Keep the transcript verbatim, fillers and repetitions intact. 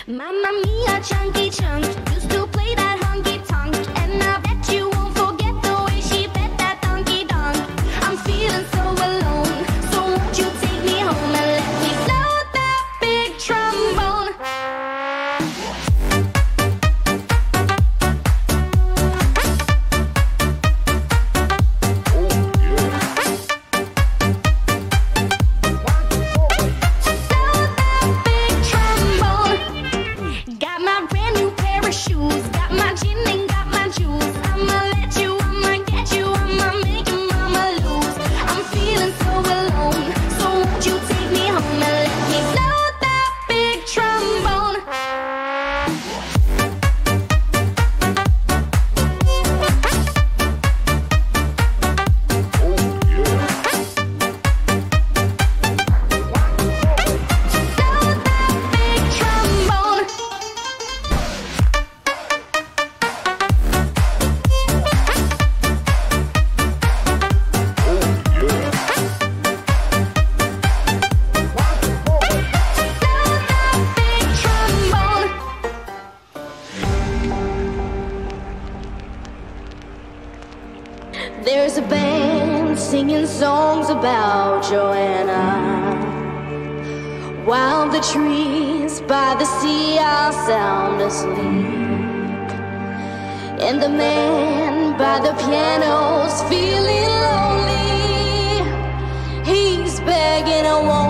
Mamma mia, chunky chunk used to play that honky tonk, and I bet you won't forget the way she bet that donkey donk. I'm feeling so alone, so won't you take me home and let me blow that big trombone? Shoes, got my gin and got my juice. I'ma let you, I'ma get you, I'ma make your mama lose. I'm feeling so alone, so won't you take me home and let me blow that big trombone? There's a band singing songs about Joanna, while the trees by the sea are sound asleep, and the man by the piano's feeling lonely. He's begging a woman